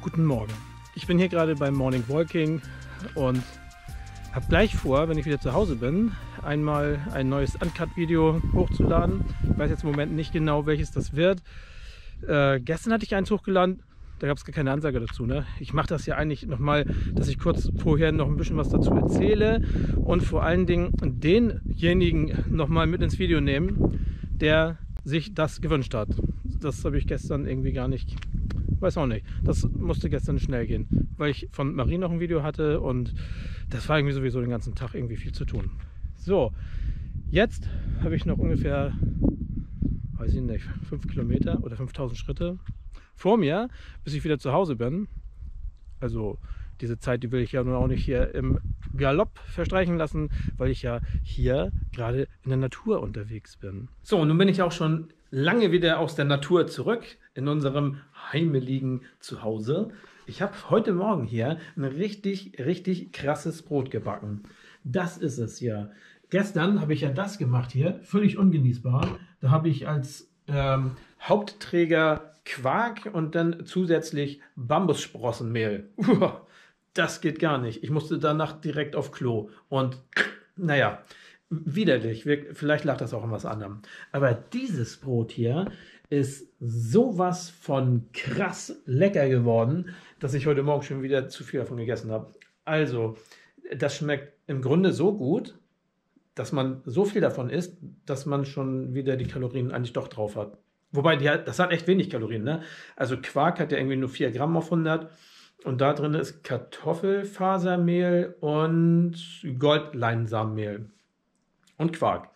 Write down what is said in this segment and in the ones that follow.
Guten Morgen. Ich bin hier gerade beim Morning Walking und habe gleich vor, wenn ich wieder zu Hause bin, einmal ein neues Uncut-Video hochzuladen. Ich weiß jetzt im Moment nicht genau, welches das wird. Gestern hatte ich eins hochgeladen, da gab es gar keine Ansage dazu. Ne? Ich mache das ja eigentlich nochmal, dass ich kurz vorher noch ein bisschen was dazu erzähle und vor allen Dingen denjenigen nochmal mit ins Video nehmen, der sich das gewünscht hat. Das habe ich gestern irgendwie gar nicht, weiß auch nicht. Das musste gestern schnell gehen, weil ich von Marie noch ein Video hatte und das war irgendwie sowieso den ganzen Tag irgendwie viel zu tun. So, jetzt habe ich noch ungefähr, weiß ich nicht, 5 Kilometer oder 5000 Schritte vor mir, bis ich wieder zu Hause bin. Also diese Zeit, die will ich ja nun auch nicht hier im Galopp verstreichen lassen, weil ich ja hier gerade in der Natur unterwegs bin. So, und nun bin ich auch schon lange wieder aus der Natur zurück in unserem heimeligen Zuhause. Ich habe heute Morgen hier ein richtig krasses Brot gebacken. Das ist es hier. Gestern habe ich ja das gemacht hier, völlig ungenießbar. Da habe ich als Hauptträger Quark und dann zusätzlich Bambussprossenmehl. Das geht gar nicht. Ich musste danach direkt auf Klo. Und naja, widerlich. Vielleicht lag das auch an was anderem. Aber dieses Brot hier ist sowas von krass lecker geworden, dass ich heute Morgen schon wieder zu viel davon gegessen habe. Also, das schmeckt im Grunde so gut, dass man so viel davon isst, dass man schon wieder die Kalorien eigentlich doch drauf hat. Wobei, das hat echt wenig Kalorien, ne? Also Quark hat ja irgendwie nur 4 Gramm auf 100 und da drin ist Kartoffelfasermehl und Goldleinsamenmehl und Quark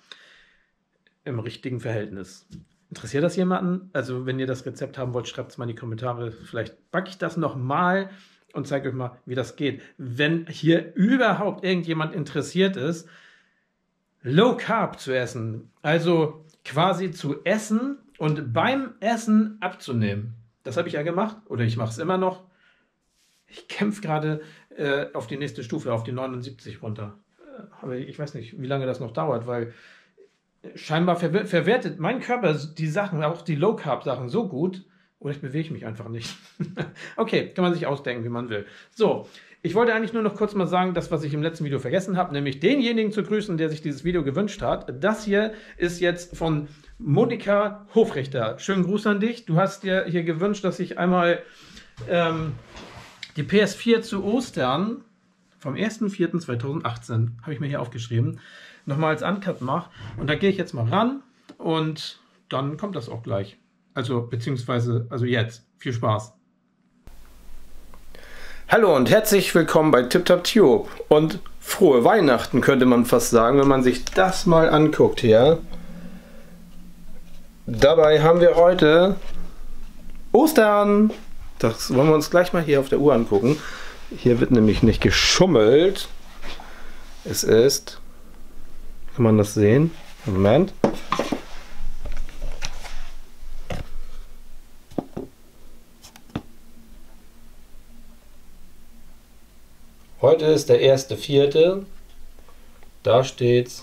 im richtigen Verhältnis. Interessiert das jemanden? Also wenn ihr das Rezept haben wollt, schreibt es mal in die Kommentare. Vielleicht backe ich das nochmal und zeige euch mal, wie das geht. Wenn hier überhaupt irgendjemand interessiert ist, Low Carb zu essen, also quasi zu essen und beim Essen abzunehmen. Das habe ich ja gemacht oder ich mache es immer noch. Ich kämpfe gerade auf die nächste Stufe, auf die 79 runter. Aber ich weiß nicht, wie lange das noch dauert, weil scheinbar verwertet mein Körper die Sachen, auch die Low Carb Sachen so gut, oder ich bewege mich einfach nicht. Okay, kann man sich ausdenken, wie man will. So, ich wollte eigentlich nur noch kurz mal sagen, das, was ich im letzten Video vergessen habe, nämlich denjenigen zu grüßen, der sich dieses Video gewünscht hat. Das hier ist jetzt von Monika Hofrichter. Schönen Gruß an dich. Du hast dir hier gewünscht, dass ich einmal die PS4 zu Ostern vom 1.4.2018, habe ich mir hier aufgeschrieben, nochmal als Uncut mache. Und da gehe ich jetzt mal ran und dann kommt das auch gleich. Also jetzt. Viel Spaß. Hallo und herzlich willkommen bei TipTapTube und frohe Weihnachten könnte man fast sagen, wenn man sich das mal anguckt hier. Dabei haben wir heute Ostern. Das wollen wir uns gleich mal hier auf der Uhr angucken. Hier wird nämlich nicht geschummelt. Es ist, kann man das sehen? Moment. Heute ist der 1.4. Da steht's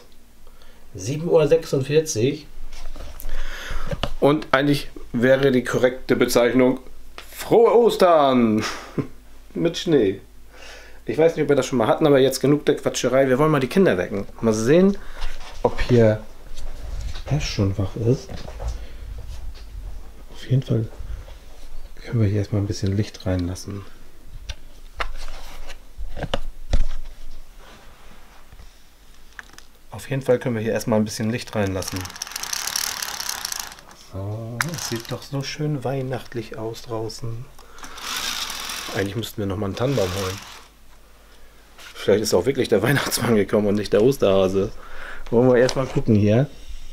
7:46 Uhr. Und eigentlich wäre die korrekte Bezeichnung Frohe Ostern mit Schnee. Ich weiß nicht, ob wir das schon mal hatten, aber jetzt genug der Quatscherei. Wir wollen mal die Kinder wecken. Mal sehen, ob hier Ash schon wach ist. Auf jeden Fall können wir hier erstmal ein bisschen Licht reinlassen. Auf jeden Fall können wir hier erstmal ein bisschen Licht reinlassen. So, es sieht doch so schön weihnachtlich aus draußen. Eigentlich müssten wir noch mal einen Tannenbaum holen. Vielleicht ist auch wirklich der Weihnachtsmann gekommen und nicht der Osterhase. Wollen wir erstmal gucken hier.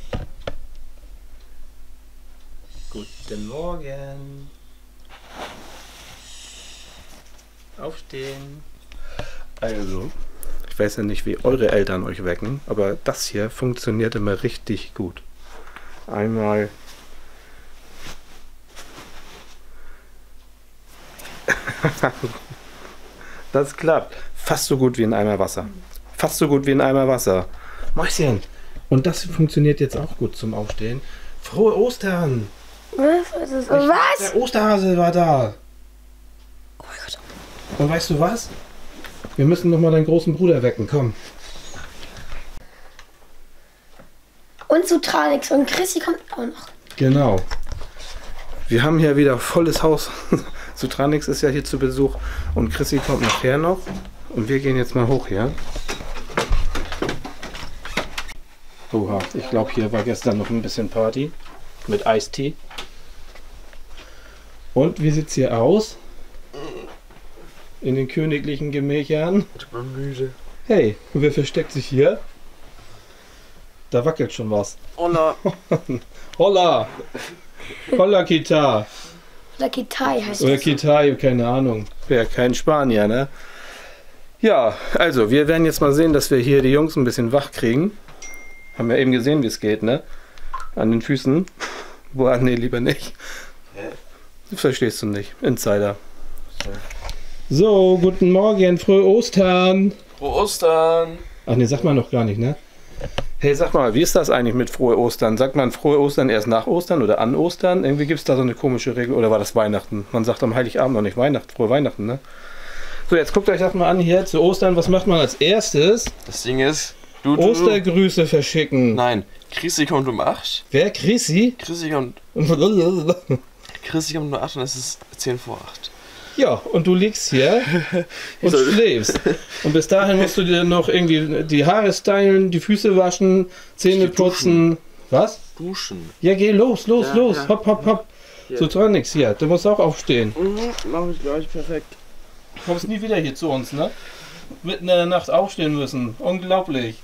Guten Morgen. Aufstehen. Also, ich weiß ja nicht, wie eure Eltern euch wecken, aber das hier funktioniert immer richtig gut. Einmal das klappt. Fast so gut wie ein Eimer Wasser. Fast so gut wie ein Eimer Wasser. Mäuschen. Und das funktioniert jetzt auch gut zum Aufstehen. Frohe Ostern! Was? Der Osterhase war da. Oh, Und weißt du was? Wir müssen noch mal deinen großen Bruder wecken, komm. Und Sutranix und Chrissy kommt auch noch. Genau. Wir haben hier wieder volles Haus. Sutranix ist ja hier zu Besuch und Chrissy kommt nachher noch. Und wir gehen jetzt mal hoch hier. Oha, ich glaube, hier war gestern noch ein bisschen Party mit Eistee. Und wie sieht's hier aus? In den königlichen Gemächern. Ich bin müde. Hey, und wer versteckt sich hier? Da wackelt schon was. Hola. Holla! Holla Kita! Oder Kitai heißt Oder das. Kitai, keine Ahnung. Wäre kein Spanier, ne? Ja, also wir werden jetzt mal sehen, dass wir hier die Jungs ein bisschen wach kriegen. Haben wir eben gesehen, wie es geht, ne? An den Füßen. Boah, nee, lieber nicht. Das verstehst du nicht. Insider. So, guten Morgen, frohe Ostern. Frohe Ostern. Ach ne, sagt man noch gar nicht, ne? Hey, sag mal, wie ist das eigentlich mit frohe Ostern? Sagt man frohe Ostern erst nach Ostern oder an Ostern? Irgendwie gibt es da so eine komische Regel. Oder war das Weihnachten? Man sagt am Heiligabend noch nicht Weihnachten, frohe Weihnachten, ne? So, jetzt guckt euch das mal an hier zu Ostern. Was macht man als erstes? Das Ding ist, du. Ostergrüße verschicken. Nein, Chrissy kommt um 8. Wer? Chrissy? Chrissy kommt um 8 und es ist 10 vor 8. Ja, und du liegst hier und schläfst. Und bis dahin musst du dir noch irgendwie die Haare stylen, die Füße waschen, Zähne putzen. Was? Duschen. Ja, geh los. Ja. Hopp, hopp, hopp. Ja. So dran nix hier. Du musst auch aufstehen. Mach ich gleich perfekt. Du kommst nie wieder hier zu uns, ne? Mitten in der Nacht aufstehen müssen. Unglaublich.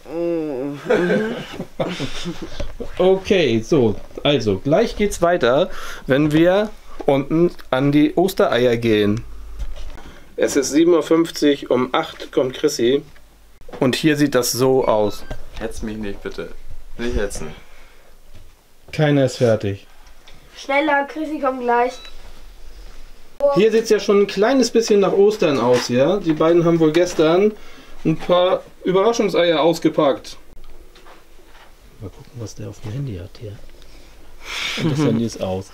Okay, so. Also, gleich geht's weiter, wenn wir unten an die Ostereier gehen. Es ist 7:50 Uhr, um 8 kommt Chrissy. Und hier sieht das so aus. Hetz mich nicht, bitte. Nicht hetzen. Keiner ist fertig. Schneller, Chrissy kommt gleich. Hier sieht es ja schon ein kleines bisschen nach Ostern aus, ja? Die beiden haben wohl gestern ein paar Überraschungseier ausgepackt. Mal gucken, was der auf dem Handy hat hier. Und das Handy ist aus.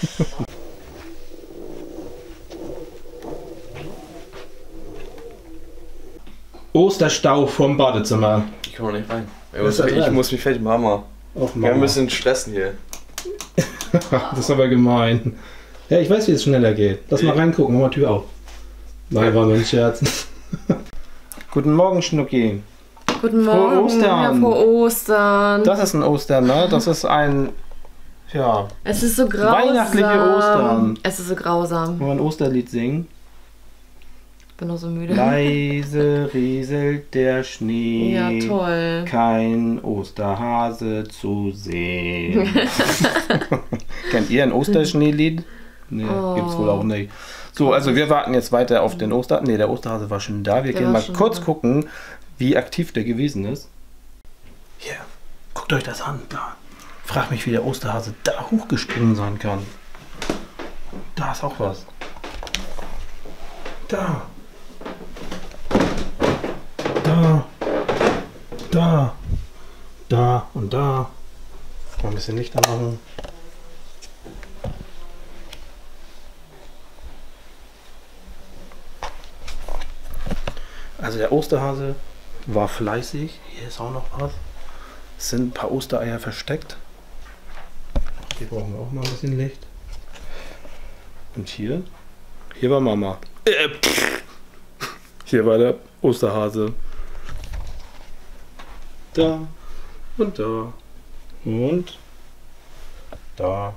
Osterstau vom Badezimmer. Ich komme nicht rein. Was ist da Ich dran? muss mich fertig machen. Mama. Och, Wir haben ein bisschen stressen hier. Das ist aber gemein. Ja, ich weiß, wie es schneller geht. Lass mal reingucken, mach mal Tür auf. Nein, war nur ein Scherz. Guten Morgen, Schnucki. Guten Frohe Morgen. Ostern. Ja, frohe Ostern. Das ist ein Ostern, ne? Das ist ein, ja, Es ist so grausam. weihnachtliche Ostern. Es ist so grausam. Wollen wir ein Osterlied singen? Ich bin noch so müde. Leise rieselt der Schnee. Ja, toll. Kein Osterhase zu sehen. Kennt ihr ein Osterschneelied? Nee, gibt's wohl auch nicht. So, also wir warten jetzt weiter auf den Oster... Ne, der Osterhase war schon da. Wir Der gehen war mal schon kurz da. gucken, wie aktiv der gewesen ist. Hier, guckt euch das an. Da. Frag mich, wie der Osterhase da hochgesprungen sein kann. Da ist auch was. Da. Da. Da. Da und da. Mal ein bisschen Licht anmachen. Also der Osterhase war fleißig. Hier ist auch noch was. Es sind ein paar Ostereier versteckt. Hier brauchen wir auch mal ein bisschen Licht. Und hier? Hier war Mama. Hier war der Osterhase. Da und da und da.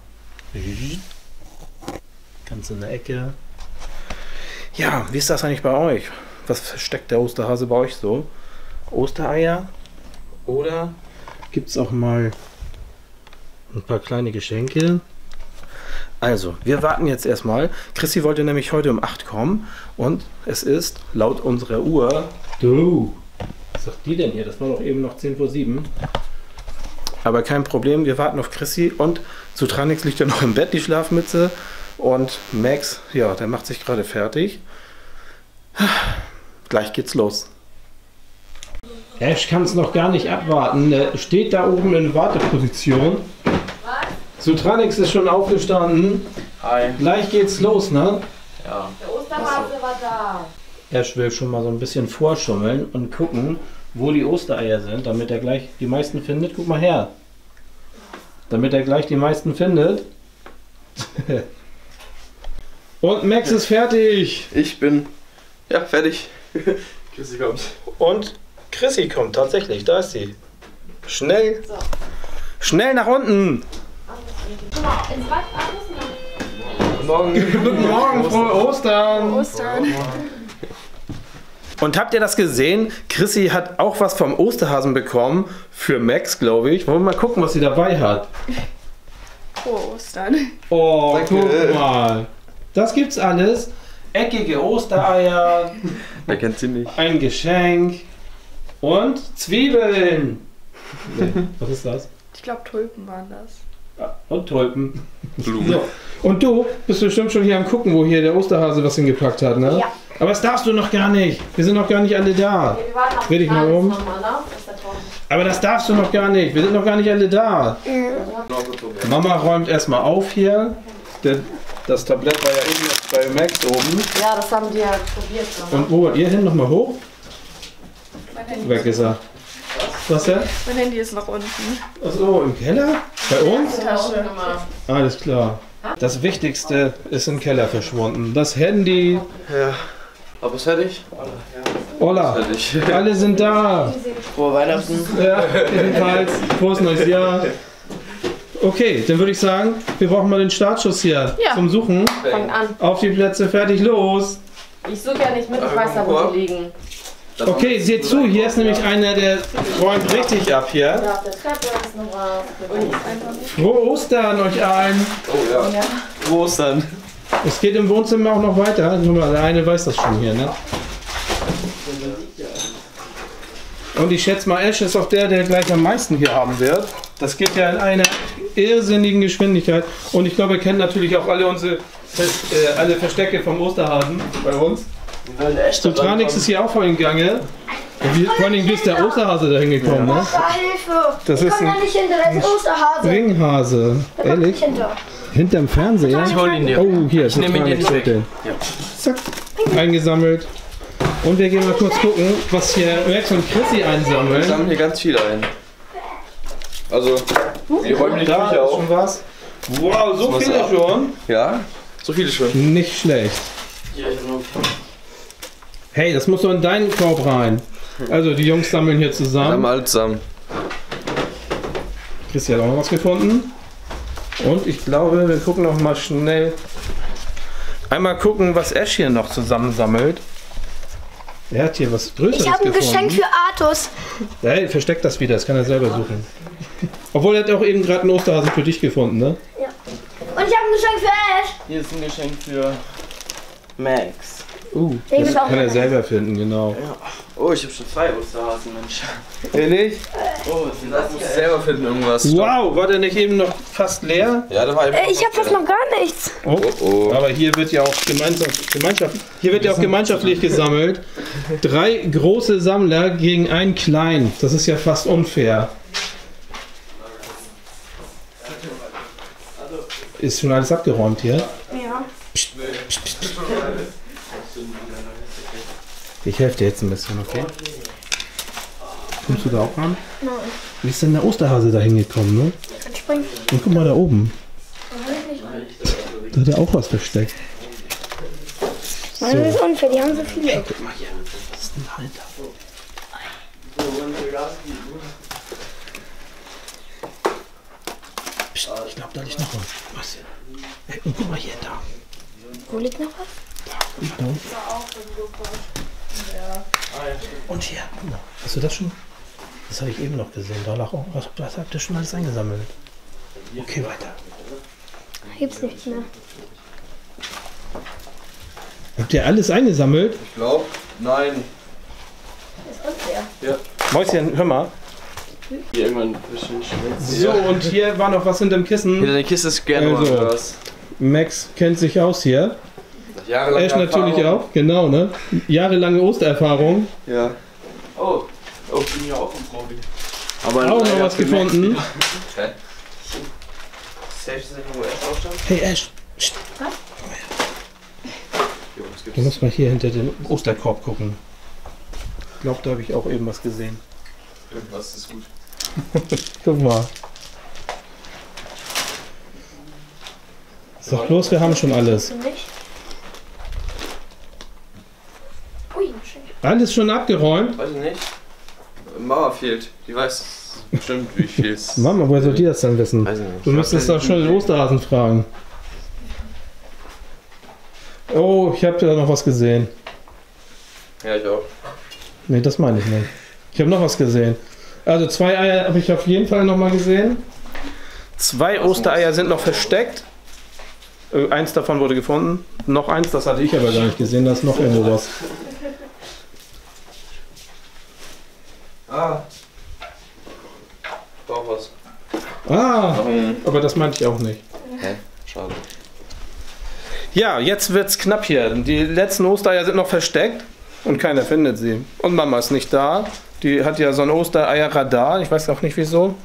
Ganz in der Ecke. Ja, wie ist das eigentlich bei euch? Was versteckt der Osterhase bei euch so? Ostereier? Oder gibt es auch mal ein paar kleine Geschenke? Also, wir warten jetzt erstmal. Chrissy wollte nämlich heute um 8 kommen und es ist laut unserer Uhr... Du! Was sagt die denn hier? Das war doch eben noch 10 vor 7. Aber kein Problem, wir warten auf Chrissy und Sutranix liegt ja noch im Bett, die Schlafmütze. Und Max, ja, der macht sich gerade fertig. Gleich geht's los. Ash kann es noch gar nicht abwarten. Er steht da oben in Warteposition. Sutranix ist schon aufgestanden. Hi. Gleich geht's los, ne? Ja. Der Osterhase war da. Ash will schon mal so ein bisschen vorschummeln und gucken, wo die Ostereier sind, damit er gleich die meisten findet. Guck mal her. Damit er gleich die meisten findet. Und Max ist fertig. Ich bin fertig. Chrissy kommt. Und Chrissy kommt tatsächlich. Da ist sie. Schnell. Schnell nach unten. Guten Morgen. Guten Morgen, frohe Ostern. Ostern. Und habt ihr das gesehen? Chrissy hat auch was vom Osterhasen bekommen. Für Max, glaube ich. Wollen wir mal gucken, was sie dabei hat. Frohe Ostern. Oh, Danke. guck mal. Das gibt's alles. Eckige Ostereier. Wer kennt sie nicht? Ein Geschenk. Und Zwiebeln. Nee, was ist das? Ich glaube, Tulpen waren das. Ah, und Tulpen. Blumen. So. Und du bist bestimmt schon hier am gucken, wo hier der Osterhase was hingepackt hat, ne? Ja. Aber das darfst du noch gar nicht. Wir sind noch gar nicht alle da. Wir warten auf Dreh dich mal um. nochmal, ne? Ist der Traum. Aber das darfst du noch gar nicht. Wir sind noch gar nicht alle da. Mama räumt erstmal auf hier. Das Tablett war ja eben noch bei Max oben. Ja, das haben die ja probiert. Ne? Und wo wollt ihr hin? Nochmal hoch? Mein Handy, Weg ist er. Was denn? mein Handy ist noch unten. Achso, im Keller? Bei uns? Tasche. Alles klar. Das Wichtigste ist im Keller verschwunden. Das Handy. Ja. Aber ist fertig? Olla. Fertig. Alle sind da. Frohe Weihnachten. Ja, jedenfalls. Frohes neues Jahr. Okay, dann würde ich sagen, wir brauchen mal den Startschuss hier Ja. zum Suchen. Fang an. Auf die Plätze, fertig, los. Ich suche ja nicht mit, ich weiß da, wo die liegen. Okay, seht zu, hier ist nämlich einer, der räumt richtig ab hier. Da auf der Treppe ist noch was. Frohe Ostern euch allen. Oh ja. Frohe Ostern. Es geht im Wohnzimmer auch noch weiter. Guck mal, der eine weiß das schon hier, ne? Und ich schätze mal, Ash ist auch der gleich am meisten hier haben wird. Das geht ja in einer irrsinnigen Geschwindigkeit. Und ich glaube, ihr kennt natürlich auch alle unsere alle Verstecke vom Osterhasen bei uns. So, Tranix ist hier auch vorhin gegangen. Vor allem ist der Osterhase da hingekommen, ne? Papa, Hilfe! Das Ich ist komm da ein nicht hinter, das ist ein Osterhase. Ringhase. Da komm ich Ehrlich? hinter. Hinterm Fernseher? Ich hol ihn dir. Oh, hier ist nehme ihn dir nicht weg. Ja. Zack. Eingesammelt. Und wir gehen mal kurz gucken, was hier Max und Chrissy Wir einsammeln. sammeln hier ganz viel ein. Also, wir räumen die Da Küche ist auf. schon was. Wow, so Was viele ab? schon. Ja? So viele schon. Nicht schlecht. Hey, das muss doch in deinen Korb rein. Also die Jungs sammeln hier Wir haben zusammen. alle zusammen. Chrissy hat auch noch was gefunden. Und ich glaube, wir gucken noch mal schnell. Einmal gucken, was Ash hier noch zusammensammelt. Er hat hier was Größeres Ich habe ein gefunden. Geschenk für Artus. Hey, versteckt das wieder, das kann er selber suchen. Obwohl, er hat auch eben gerade einen Osterhasen für dich gefunden, ne? Und ich habe ein Geschenk für Ash. Hier ist ein Geschenk für Max. Den Das will auch kann er einer. selber finden, genau. Oh, ich habe schon 2 Osterhasen, Mensch. Ehrlich? Oh, was sind das? Ich muss selber finden irgendwas. Wow, war der nicht eben noch fast leer? Ja, da war einfach. Ich habe fast noch gar nichts. Oh, Oh. aber hier wird ja auch gemeinschaftlich gesammelt. 3 große Sammler gegen einen kleinen. Das ist ja fast unfair. Ist schon alles abgeräumt hier? Ja. Ich helfe dir jetzt ein bisschen, okay? Kommst du da auch ran? Nein. Wie ist denn der Osterhase da hingekommen, ne? Kann springen. Und guck mal da oben. Da hat er auch was versteckt. Mann, das ist unfair, die haben so viele. Guck mal hier. Was ist denn dahinter? Psst, ich glaube, da liegt noch was. Was? Hey, und guck mal hier, da. Wo liegt noch was? Da unten. Und hier, guck mal. Hast du das schon? Das habe ich eben noch gesehen. Da lag auch was. Das habt ihr schon alles eingesammelt. Okay, weiter. Gibt's nichts mehr. Habt ihr alles eingesammelt? Ich glaube, nein. Das ist unfair. Mäuschen, hör mal. Hier irgendwann ein bisschen schmilzt. So, und hier war noch was hinterm Kissen. Hinter der Kiste ist gerne Also. mal was. Max kennt sich aus hier. Jahrelang. Ash natürlich auch, genau, ne? Jahrelange Ostererfahrung. Ja. Oh, ich bin ja auch ein Profi. Aber Auch noch was gefunden. Hä? Safe ist nicht, wo er drauf stand? Hey Ash. Psst. Du musst mal hier hinter dem Osterkorb gucken. Ich glaube, da habe ich auch eben was gesehen. Irgendwas ist gut. Guck mal. Sag bloß, wir haben schon alles. Nicht. Ui, schön. Alles schon abgeräumt? Weiß ich nicht. Mama fehlt. Die weiß bestimmt, wie viel es. Mama, woher soll die das denn wissen? Weiß ich nicht. Du müsstest doch schon den Osterhasen fragen. Oh, ich habe da noch was gesehen. Ja, ich auch. Nee, das meine ich nicht. Ich habe noch was gesehen. Also 2 Eier habe ich auf jeden Fall noch mal gesehen. 2 Ostereier sind noch versteckt. Eins davon wurde gefunden. Noch eins, das hatte ich aber gar nicht gesehen. Da ist noch irgendwo was. Ah. Doch was. Ah, aber das meinte ich auch nicht. Hä? Schade. Ja, jetzt wird's knapp hier. Die letzten Ostereier sind noch versteckt und keiner findet sie. Und Mama ist nicht da. Die hat ja so ein Ostereierradar. Ich weiß auch nicht wieso.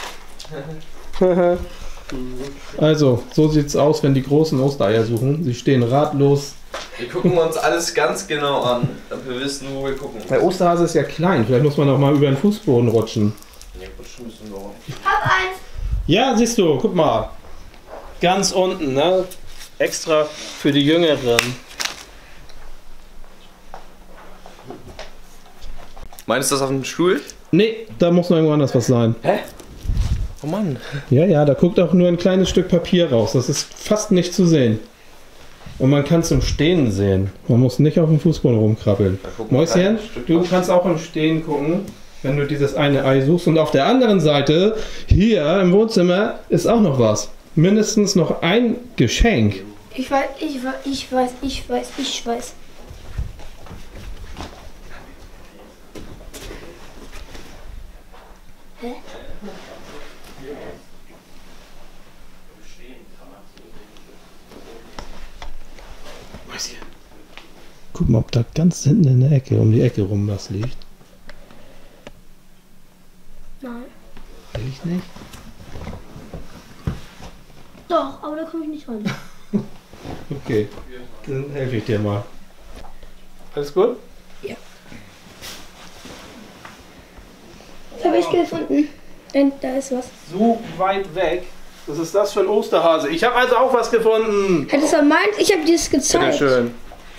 Also, so sieht's aus, wenn die großen Ostereier suchen. Sie stehen ratlos. Wir gucken uns alles ganz genau an, damit wir wissen, wo wir gucken. Der Osterhase ist ja klein. Vielleicht muss man auch mal über den Fußboden rutschen. Nee, rutschen müssen wir auch. Hab eins. Ja, siehst du, guck mal. Ganz unten, ne? Extra für die Jüngeren. Meinst du das auf dem Stuhl? Nee, da muss noch irgendwo anders was sein. Hä? Oh Mann. Ja, ja, da guckt auch nur ein kleines Stück Papier raus. Das ist fast nicht zu sehen. Und man kann es im Stehen sehen. Man muss nicht auf dem Fußboden rumkrabbeln. Mäuschen, du kannst auch im Stehen gucken, wenn du dieses eine Ei suchst. Und auf der anderen Seite, hier im Wohnzimmer, ist auch noch was. Mindestens noch ein Geschenk. Ich weiß. Hä? Guck mal, ob da ganz hinten in der Ecke, um die Ecke rum was liegt. Nein. Ehrlich nicht? Doch, aber da komme ich nicht rein. Okay, dann helfe ich dir mal. Alles gut? Das habe ich gefunden. Da ist was. So weit weg. Was ist das für ein Osterhase? Ich habe also auch was gefunden. Hättest du meint, ich habe dir das gezeigt. Sehr schön.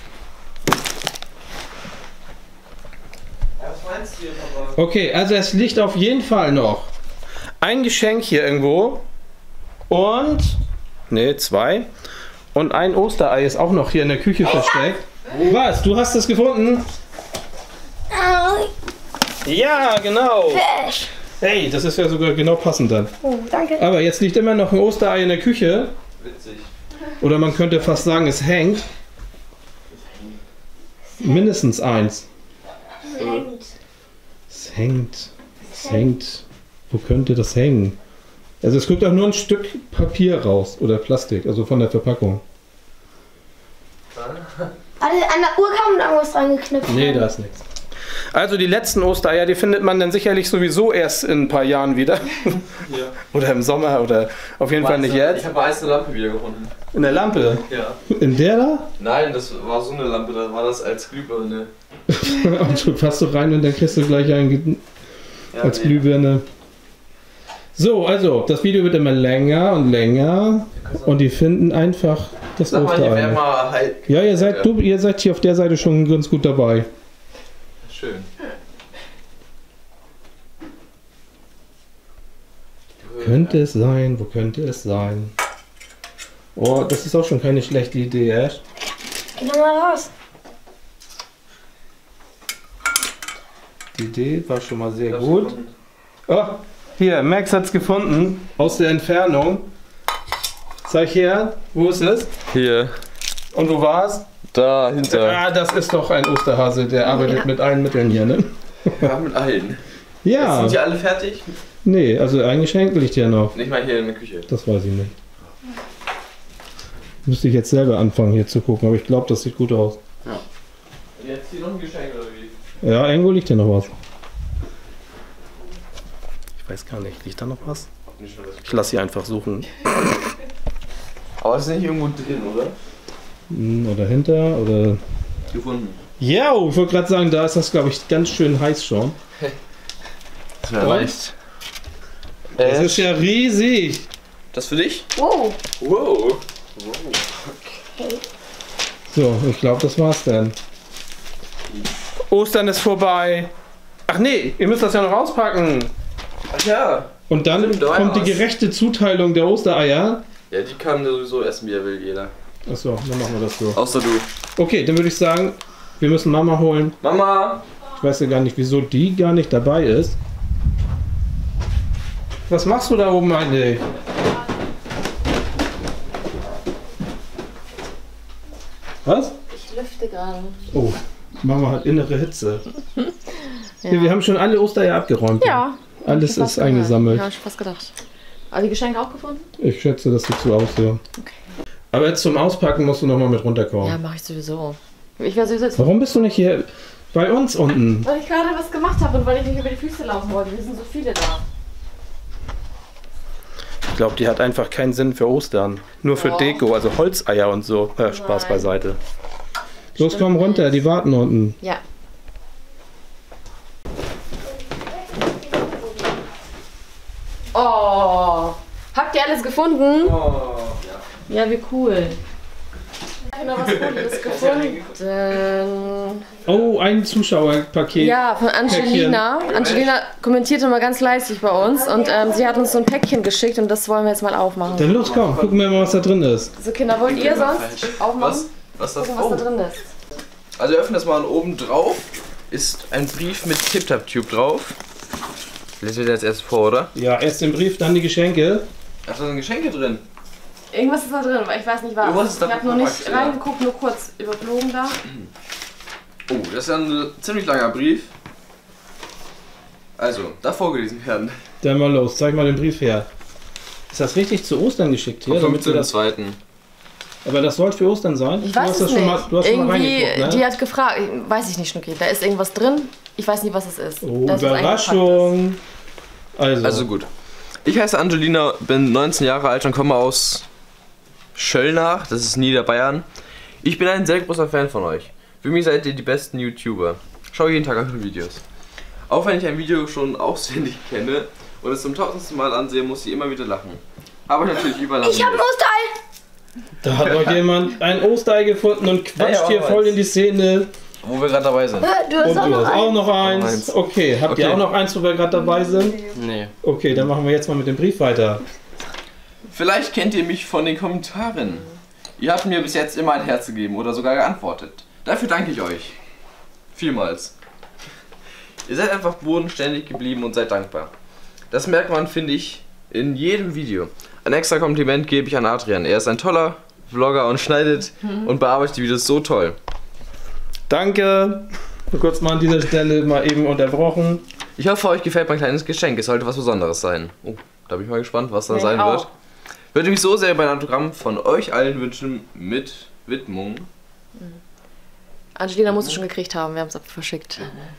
Ja, was meinst du jetzt aber? Okay, also es liegt auf jeden Fall noch ein Geschenk hier irgendwo und, ne, 2 und ein Osterei ist auch noch hier in der Küche versteckt. Was? Du hast es gefunden? Ja, genau. Hey, das ist ja sogar genau passend dann. Oh, danke. Aber jetzt liegt immer noch ein Osterei in der Küche. Witzig. Oder man könnte fast sagen, es hängt. Mindestens eins. Es hängt. Wo könnte das hängen? Also es guckt auch nur ein Stück Papier raus oder Plastik, also von der Verpackung. An der Uhr kam da irgendwas reingeknüpft. Nee, da ist nichts. Also die letzten Ostereier, die findet man dann sicherlich sowieso erst in ein paar Jahren wieder. Ja. Oder im Sommer oder auf jeden Fall nicht Ich jetzt. habe eine Lampe wieder gefunden. In der Lampe? Ja. In der da? Nein, das war so eine Lampe, da war das als Glühbirne. Und du passt doch rein und dann kriegst du gleich einen Ja, als Glühbirne. So, also, das Video wird immer länger und länger und die finden einfach das Sag mal, hier wäre Osterei. mal halt. Ja, ihr seid hier auf der Seite schon ganz gut dabei. Schön. Könnte es sein? Wo könnte es sein? Oh, das ist auch schon keine schlechte Idee, Ash. Geh doch mal raus. Die Idee war schon mal sehr gut. Oh, hier, Max hat's gefunden. Aus der Entfernung. Zeig her, wo ist es? Hier, Und wo war's? da hinter. Ah, das ist doch ein Osterhase, der arbeitet mit allen Mitteln hier, ne? Ja, mit allen. Ja. Sind die alle fertig? Nee, also ein Geschenk liegt ja noch. Nicht mal hier in der Küche. Das weiß ich nicht. Müsste ich jetzt selber anfangen hier zu gucken, aber ich glaube, das sieht gut aus. Jetzt hier noch ein Geschenk oder wie? Ja, irgendwo liegt hier noch was. Ich weiß gar nicht, liegt da noch was? Ich lasse sie einfach suchen. Aber es ist nicht irgendwo drin, oder? Oder hinter, oder... Gefunden. Ja, ich wollte gerade sagen, da ist das, glaube ich, ganz schön heiß schon. Das wäre leicht. Das ist ja riesig. Das für dich? Wow. Wow. Okay. So, ich glaube, das war's dann. Ostern ist vorbei. Ach nee, ihr müsst das ja noch auspacken. Ach ja. Und dann Stimmt, da kommt die war's. gerechte Zuteilung der Ostereier. Ja, die kann sowieso essen, wie er will, jeder. Achso, dann machen wir das so. Außer du. Okay, dann würde ich sagen, wir müssen Mama holen. Mama! Ich weiß ja gar nicht, wieso die gar nicht dabei ist. Was machst du da oben eigentlich? Was? Ich lüfte gerade. Oh, Mama hat innere Hitze. Ja, wir haben schon alle Ostereier abgeräumt. Ja. Alles ist eingesammelt. Ja, hab ich fast gedacht. Aber die Geschenke auch gefunden? Ich schätze, das sieht so aus, ja. Okay. Aber jetzt zum Auspacken musst du nochmal mit runterkommen. Ja, mache ich sowieso. Ich war sowieso jetzt, Warum bist du nicht hier bei uns unten? weil ich gerade was gemacht habe und weil ich nicht über die Füße laufen wollte. Wir sind so viele da. Ich glaube, die hat einfach keinen Sinn für Ostern. Nur für Oh. Deko, also Holzeier und so. Spaß Nein. beiseite. Los, komm runter, die warten unten. Ja. Oh. Habt ihr alles gefunden? Oh, ja. Ja, wie cool. Ich habe noch was Cooles gefunden. Oh, ein Zuschauerpaket. Ja, von Angelina. Angelina kommentierte mal ganz fleißig bei uns und sie hat uns so ein Päckchen geschickt und das wollen wir jetzt mal aufmachen. Dann los, komm, gucken wir mal, was da drin ist. So Kinder, wollt ihr sonst aufmachen? Was ist das? Gucken, was da drin ist. Also öffnen das mal und oben drauf ist ein Brief mit TipTap-Tube drauf. Lesen wir das erst vor, oder? Ja, erst den Brief, dann die Geschenke. Ach, da sind Geschenke drin. Irgendwas ist da drin, aber ich weiß nicht was. Irgendwas ist da Ich habe noch nicht verpackt, ja. reingeguckt, nur kurz überflogen da. Oh, das ist ja ein ziemlich langer Brief. Also, darf vorgelesen werden. Dann mal los, zeig mal den Brief her. Ist das richtig zu Ostern geschickt hier? Damit wir das, 15.2. aber das soll für Ostern sein? Ich Du weiß hast es das schon nicht. mal, du hast schon mal Irgendwie, reingeguckt, ne? die hat gefragt, weiß ich nicht, Schnucki, da ist irgendwas drin. Ich weiß nicht, was es ist. Oh, Da ist was Überraschung. Also gut. Ich heiße Angelina, bin 19 Jahre alt und komme aus Schöllnach, das ist Niederbayern. Ich bin ein sehr großer Fan von euch. Für mich seid ihr die besten YouTuber. Schau jeden Tag eure Videos. Auch wenn ich ein Video schon auswendig kenne und es zum 1000. Mal ansehe, muss ich immer wieder lachen. Aber natürlich überall. Ich habe ein Osterei. Da hat noch jemand ein Osterei gefunden und quatscht Ja, hier auch voll eins. in die Szene. Wo wir gerade dabei sind. Du hast Und auch du noch hast auch einen. noch eins. Okay, habt ihr Okay. auch noch eins, wo wir gerade dabei sind? Nee. Okay, dann machen wir jetzt mal mit dem Brief weiter. Vielleicht kennt ihr mich von den Kommentaren. Ihr habt mir bis jetzt immer ein Herz gegeben oder sogar geantwortet. Dafür danke ich euch. Vielmals. Ihr seid einfach bodenständig geblieben und seid dankbar. Das merkt man, finde ich, in jedem Video. Ein extra Kompliment gebe ich an Adrian. Er ist ein toller Vlogger und schneidet und bearbeitet die Videos so toll. Danke. Kurz mal an dieser Stelle mal eben unterbrochen. Ich hoffe, euch gefällt mein kleines Geschenk. Es sollte was Besonderes sein. Oh, da bin ich mal gespannt, was da Nee, sein auch. wird. Würde mich so sehr bei einem Autogramm von euch allen wünschen mit Widmung. Angelina musst du schon gekriegt haben, wir haben es verschickt.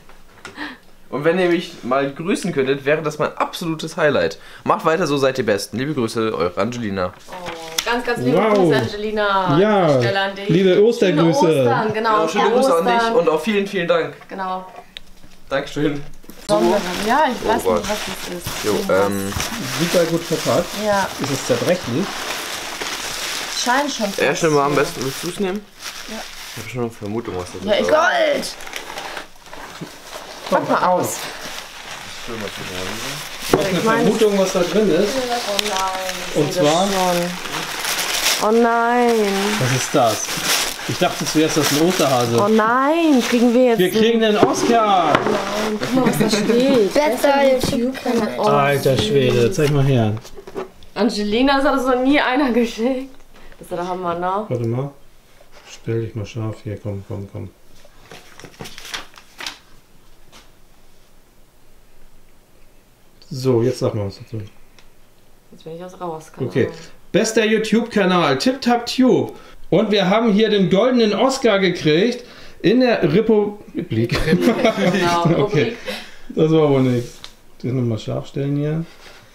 Und wenn ihr mich mal grüßen könntet, wäre das mein absolutes Highlight. Macht weiter so, seid ihr Besten. Liebe Grüße, eure Angelina. Oh, ganz, ganz liebe Wow. Grüße, Angelina. Ja, Stelle an dich. liebe Ostergrüße. Schöne Ostern, genau. Ja, schöne frohe Grüße an dich Ostern. und auch vielen, vielen Dank. Genau. Dankeschön. Ja, ich weiß Gott. nicht, was das ist. Jo, Super gut verpackt. Ja, Ist es zerbrechlich? scheint schon. erst mal am besten willst du es nehmen? Ja. Ich habe schon eine Vermutung, was das Ja, ist. ich aber- Gold. Pack mal aus. Du hast eine Vermutung, was da drin ist? Oh nein. Und zwar? Oh nein. Was ist das? Ich dachte zuerst, das ist ein Osterhase. Oh nein. Kriegen wir jetzt. Wir kriegen den Oscar! Guck mal, was da steht. Bester YouTube-Kanal. Oh, Alter Schwede, zeig mal her. Angelina, das hat uns noch nie einer geschickt. Das ist ja der Hammer, ne? Warte mal. Stell dich mal scharf hier, komm, komm, komm. So, jetzt sag mal was dazu. Jetzt bin ich aus raus. Keine Okay. Ahnung. Bester YouTube-Kanal, TipTapTube. Und wir haben hier den goldenen Oscar gekriegt in der Republik. Genau. Okay. Das war wohl nichts. Das nochmal scharf stellen hier.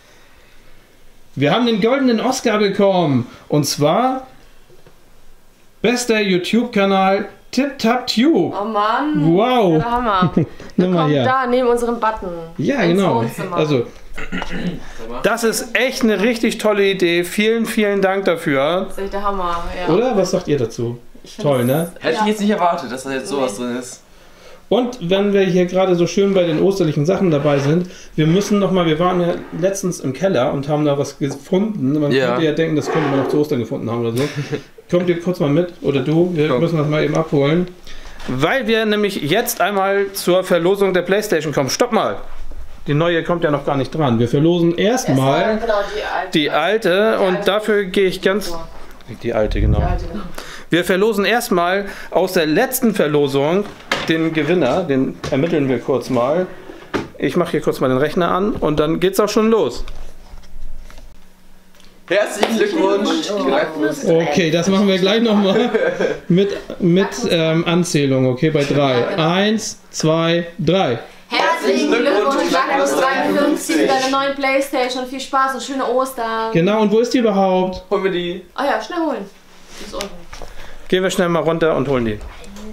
Wir haben den goldenen Oscar bekommen. Und zwar Bester YouTube-Kanal TipTapTube. Oh Mann. Wow. Der Hammer. Nimm mal Kommt her. da neben unserem Button. Ja, ins genau. Wohnzimmer. Also, das ist echt eine richtig tolle Idee. Vielen, vielen Dank dafür. Das ist echt der Hammer. Ja. Oder? Was sagt ihr dazu? Toll, ne? Hätte ich jetzt nicht erwartet, dass da jetzt sowas drin ist. Und wenn wir hier gerade so schön bei den osterlichen Sachen dabei sind, wir müssen nochmal, wir waren ja letztens im Keller und haben da was gefunden. Man könnte ja denken, das könnte man noch zu Ostern gefunden haben oder so. Kommt ihr kurz mal mit, oder du, wir müssen das mal eben abholen. Weil wir nämlich jetzt einmal zur Verlosung der Playstation kommen. Stopp mal! Die neue kommt ja noch gar nicht dran. Wir verlosen erstmal Genau, die alte und dafür gehe ich ganz... Die alte, genau. Wir verlosen erstmal aus der letzten Verlosung den Gewinner, den ermitteln wir kurz mal. Ich mache hier kurz mal den Rechner an und dann geht's auch schon los. Herzlichen Glückwunsch! Okay, das machen wir gleich nochmal mit Anzählung, okay, bei 3. 1, 2, 3. Herzlichen Glückwunsch, Knacknuss 53 zu deiner neuen Playstation. Viel Spaß und schöne Ostern. Genau, und wo ist die überhaupt? Holen wir die. Oh ja, schnell holen. Die ist unten. Gehen wir schnell mal runter und holen die.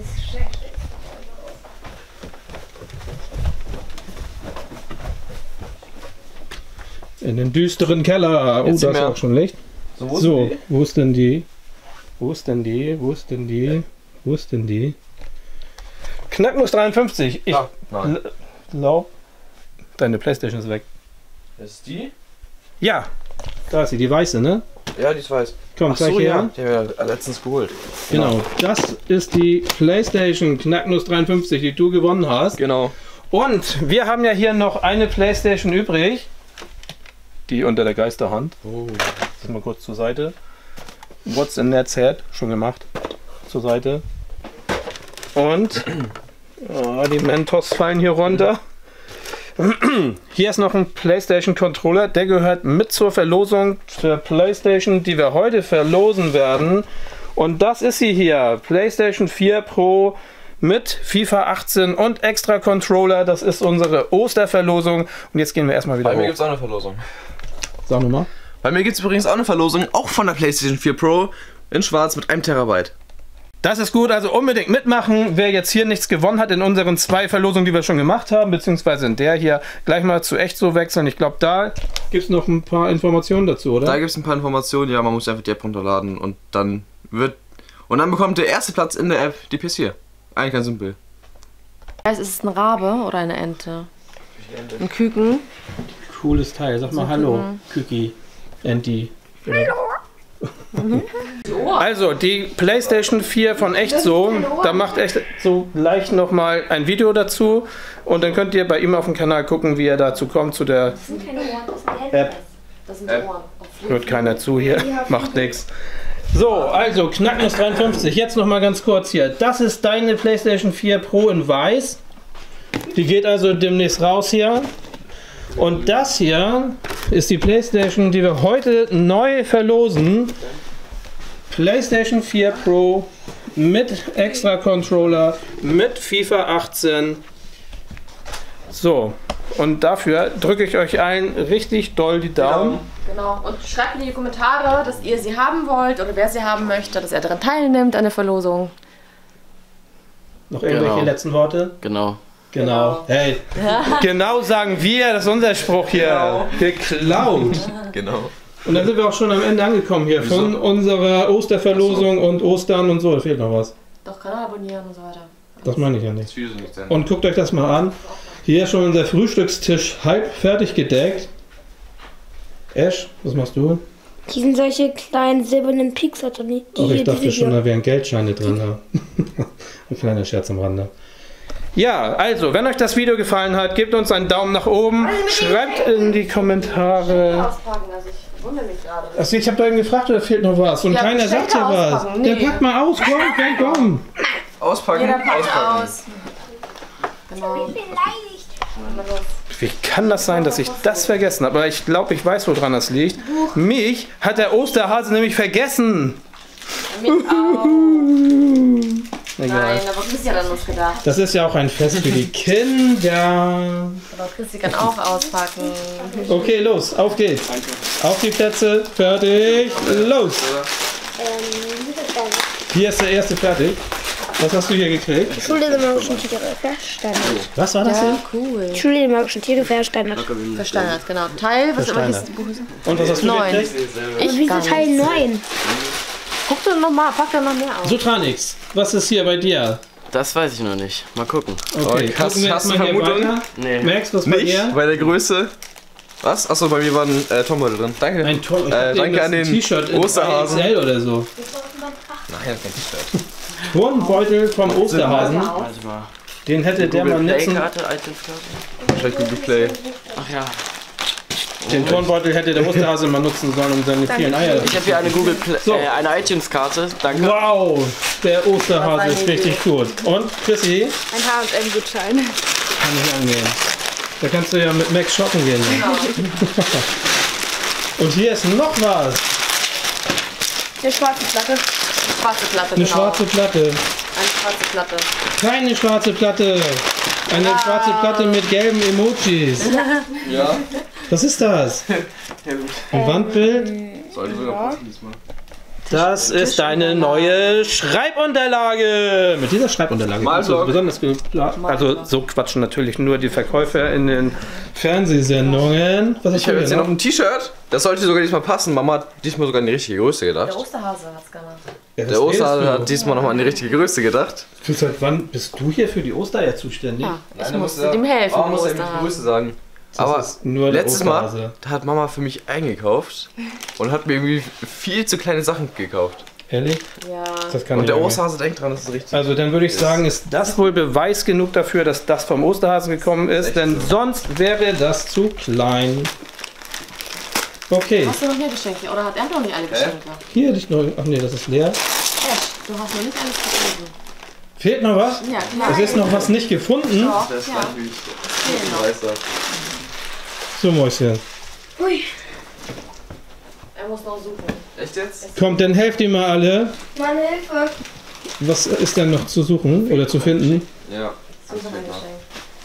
In den düsteren Keller. Oh, da ist auch schon Licht. So, wo ist denn die? Wo ist denn die? Wo ist denn die? Wo ist denn die? Knacknuss 53. Ich glaub, deine Playstation ist weg. Ist die? Ja, da ist sie, die weiße, ne? Ja, die ist weiß. Komm, Ach zeig so, her. ja. Die haben wir letztens geholt. Genau, das ist die Playstation Knacknuss 53, die du gewonnen hast. Genau. Und wir haben ja hier noch eine Playstation übrig. Die unter der Geisterhand. Oh. Das mal kurz zur Seite. What's in that head? Schon gemacht. Zur Seite. Und die Mentos fallen hier runter. Hier ist noch ein PlayStation Controller. Der gehört mit zur Verlosung für PlayStation, die wir heute verlosen werden. Und das ist sie hier. PlayStation 4 Pro mit FIFA 18 und extra Controller. Das ist unsere Osterverlosung. Und jetzt gehen wir erstmal wieder Bei mir hoch. gibt es auch eine Verlosung. Sag nochmal. Bei mir gibt es übrigens auch eine Verlosung, auch von der PlayStation 4 Pro in schwarz mit 1 Terabyte. Das ist gut, also unbedingt mitmachen. Wer jetzt hier nichts gewonnen hat in unseren 2 Verlosungen, die wir schon gemacht haben, beziehungsweise in der hier, gleich mal zu echt so wechseln. Ich glaube, da gibt es noch ein paar Informationen dazu, oder? Da gibt es ein paar Informationen, ja, man muss einfach die App runterladen und dann bekommt der erste Platz in der App die PS4. Eigentlich ganz simpel. Ist es ein Rabe oder eine Ente? Ein Küken? Cooles Teil. Sag mal Hallo, Küki, Enti. Also, die PlayStation 4 von Echt So, da macht Echt So gleich nochmal ein Video dazu und dann könnt ihr bei ihm auf dem Kanal gucken, wie er dazu kommt, zu der App. Das sind Ohren. Hört keiner zu hier, macht nichts. So, also Knacknuss 53, jetzt nochmal ganz kurz hier. Das ist deine PlayStation 4 Pro in weiß. Die geht also demnächst raus hier. Und das hier ist die PlayStation, die wir heute neu verlosen. PlayStation 4 Pro mit extra Controller, mit FIFA 18. So, und dafür drücke ich euch allen richtig doll die Daumen. Genau. Und schreibt in die Kommentare, dass ihr sie haben wollt oder wer sie haben möchte, dass er daran teilnimmt an der Verlosung. Noch irgendwelche letzten Worte? Genau. Genau. Hey, genau sagen wir, das ist unser Spruch hier. Geklaut. Genau. Und dann sind wir auch schon am Ende angekommen hier von unserer Osterverlosung und Ostern und so. Da fehlt noch was. Doch, Kanal abonnieren und so weiter. Das meine ich ja nicht. Und guckt euch das mal an. Hier ist schon unser Frühstückstisch halb fertig gedeckt. Ash, was machst du? Hier sind solche kleinen silbernen Pixar drin. Oh, ich dachte schon, da wären Geldscheine drin. Ein kleiner Scherz am Rande. Ja, also, wenn euch das Video gefallen hat, gebt uns einen Daumen nach oben. Schreibt in die Kommentare. Auspacken, also ich wundere mich gerade. Achso, ich habe da eben gefragt, oder fehlt noch was? Und Ja, keiner sagt ja was. auspacken, Dann nee. packt mal aus, komm. Auspacken, Jeder packt auspacken. aus. Genau. Wie kann das sein, dass ich das vergessen habe? Aber ich glaube, ich weiß, woran das liegt. Mich hat der Osterhase nämlich vergessen. Mich auch. Egal. Nein, aber Christi hat an uns gedacht. Das ist ja auch ein Fest für die Kinder. Aber Christi kann auch auspacken. Okay, los, auf geht's. Auf die Plätze, fertig, los. Hier ist der erste fertig. Was hast du hier gekriegt? Schule der magischen Tiere versteinert. Was war das Ja, hier? cool. Schule der magischen Tiere versteinert. Versteinert, genau. Teil, was immer hieß. Und was hast du 9. gekriegt? Wieso gar Teil 9? Guck doch nochmal, pack doch noch mehr aus. Sutranix, was ist hier bei dir? Das weiß ich noch nicht. Mal gucken. Okay, Hast gucken wir du jetzt mal hier Vermutung? weiter. Nee. Max, was bei Nicht dir? bei der Größe. Was? Achso, bei mir war ein Turmbeutel drin. Danke. Ein Tor. Ich hab Danke eben an das den T-Shirt in Osterhasen. XL oder so. Nein, kein T-Shirt. Turnbeutel vom Osterhasen. Warte mal. Den hätte der mal nutzen. Play-Karte, Items-Karte. Wahrscheinlich Google Play. Ach ja. Den Turnbeutel hätte der Osterhase mal nutzen sollen, um seine vielen Eier. Ich habe hier eine eine iTunes-Karte. Danke. Wow, der Osterhase ist richtig gut. Und Chrissy, Ein H&M-Gutschein. kann nicht angehen. Da kannst du ja mit Max shoppen gehen. Und hier ist noch was. Eine schwarze Platte. Schwarze Platte, Eine genau. schwarze Platte. Eine schwarze Platte. Keine schwarze Platte. Eine schwarze Platte mit gelben Emojis. Ja. Was ist das? Ein Wandbild? Sollte sogar passen diesmal. Das ist deine neue Schreibunterlage. Mit dieser Schreibunterlage kannst du Malblock. besonders gut. Also so quatschen natürlich nur die Verkäufer in den Fernsehsendungen. Was Ich hast habe du jetzt hier hier noch noch? ein T-Shirt. Das sollte sogar diesmal passen. Mama hat diesmal sogar an die richtige Größe gedacht. Der Osterhase hat's gemacht. Ja, das Der Osterhase bist du. hat diesmal nochmal an die richtige Größe gedacht. Seit wann bist du hier für die Ostereier zuständig? Ja, ich musste dem helfen, Warum dem muss er die Osterhasen. Größe sagen? Das Aber ist nur der letztes Mal Osterhase. da hat Mama für mich eingekauft und hat mir irgendwie viel zu kleine Sachen gekauft. Ehrlich? Ja. Das kann Und nicht der angehen. Osterhase denkt dran, das ist richtig. Also dann würde ich sagen, ist das wohl Beweis genug dafür, dass das vom Osterhasen gekommen ist, denn sonst wäre das zu klein. Okay, Hast du noch mehr Geschenke? Oder hat er noch nicht alle Geschenke? hier liegt noch. Ach nee, das ist leer. Echt? Du hast noch nicht alles gefunden. Fehlt noch was? Ja, klar. Es ist noch was nicht gefunden. Doch, Das ja. ist natürlich weiß das. So, Mäuschen. Ui, Er muss noch suchen. Echt jetzt? Kommt, dann helft ihr mal alle. meine Hilfe. Was ist denn noch zu suchen oder zu finden? Ja. Suche ein Geschenk.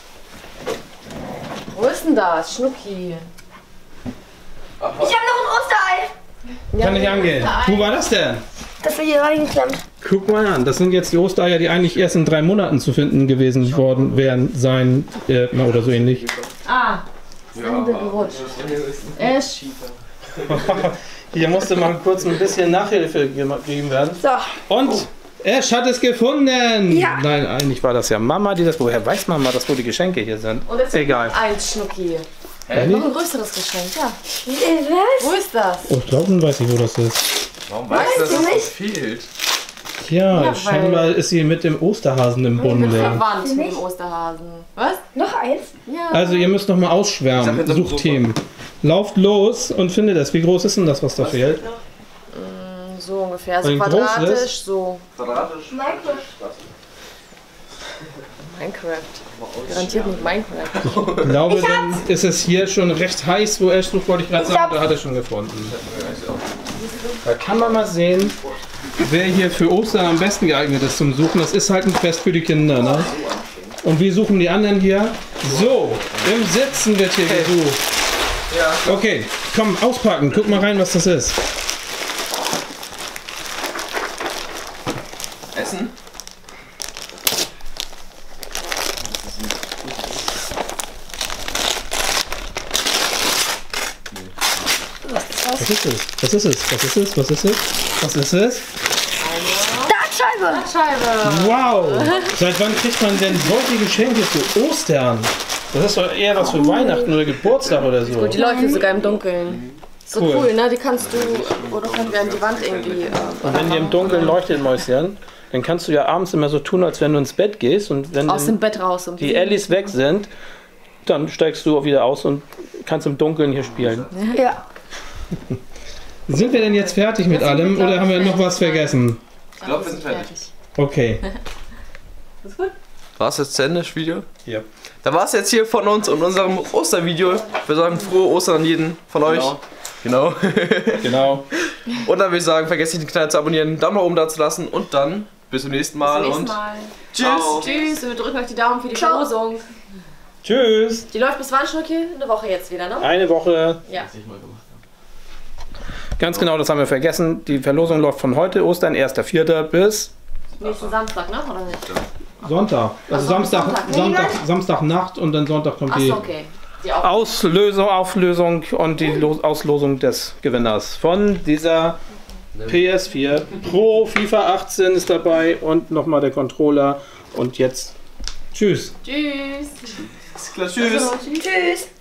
Wo ist denn das? Schnucki. Ich habe noch ein Osterei. Kann nicht angehen. Wo war das denn? Das wird hier reingeklemmt. Guck mal an, das sind jetzt die Ostereier, die eigentlich erst in 3 Monaten zu finden gewesen worden wären, sein, oder so ähnlich. Ah, ist Ende gerutscht. Echt? Hier musste mal kurz ein bisschen Nachhilfe gegeben werden. So. Und Ash hat es gefunden! Ja. Nein, eigentlich war das ja Mama, die das. Woher weiß Mama, dass wo die Geschenke hier sind? Und jetzt Egal. eins Schnucki. Ehrlich? Noch ein größeres Geschenk, ja. Was? Wo ist das? Oh, ich glaube, dann weiß ich, wo das ist. Warum weißt du, dass du das nicht? fehlt? Ja, Ja, scheinbar ist sie mit dem Osterhasen im Ich bin Bunde. verwandt mit Nicht? dem Osterhasen. Was? Noch eins? Ja. Also ihr müsst noch mal ausschwärmen. Suchthemen. Lauft los und findet es. Wie groß ist denn das, was da fehlt? So ungefähr. So Ein quadratisch, großes? so. Quadratisch. Minecraft. Garantiert nicht Minecraft. Ich glaube, dann ist es hier schon recht heiß, wo Ash sucht, wollte ich gerade sagen, da hat er schon gefunden. Da kann man mal sehen, wer hier für Ostern am besten geeignet ist zum Suchen. Das ist halt ein Fest für die Kinder, ne? Und wie suchen die anderen hier? So, im Sitzen wird hier gesucht. Okay, komm, auspacken. Guck mal rein, was das ist. Essen? Was ist es? Was ist es? Was ist es? Was ist es? Was ist es? Dartscheibe. Scheibe. Wow! Seit wann kriegt man denn solche Geschenke für Ostern? Das ist doch eher was für Weihnachten oder Geburtstag oder so. Die leuchtet sogar im Dunkeln. So Cool. cool, ne? Die kannst du, oder können wir an die Wand irgendwie. Und wenn die im Dunkeln leuchtet, Mäuschen, dann kannst du ja abends immer so tun, als wenn du ins Bett gehst und wenn Aus dann dem Bett raus. die Ellis weg sind, dann steigst du auch wieder aus und kannst im Dunkeln hier spielen. Ja. Sind wir denn jetzt fertig mit allem oder haben wir noch was vergessen? Ich glaube, wir sind fertig. Okay. Ist gut? War es jetzt zu Ende, das Video? Ja. Da war es jetzt hier von uns und unserem Ostervideo. Wir sagen frohe Ostern an jeden von euch. Genau. Genau. Und dann würde ich sagen, vergesst nicht den Kanal zu abonnieren, Daumen nach oben da zu lassen und dann bis zum nächsten Mal. Bis zum Und nächsten Mal. tschüss. Tschüss, wir drücken euch die Daumen für die Ciao. Verlosung. Tschüss. Die läuft bis wann, Schnucki? Eine Woche jetzt wieder, ne? Eine Woche. Ja. Ganz genau, das haben wir vergessen. Die Verlosung läuft von heute, Ostern, 1.4. bis Nächsten Samstag, ne? Oder nicht? Sonntag. Also Samstagnacht und dann Sonntag kommt die okay. Die Auflösung und die Auslosung des Gewinners von dieser PS4 Pro. FIFA 18 ist dabei und nochmal der Controller. Und jetzt tschüss. Tschüss. Tschüss. Tschüss.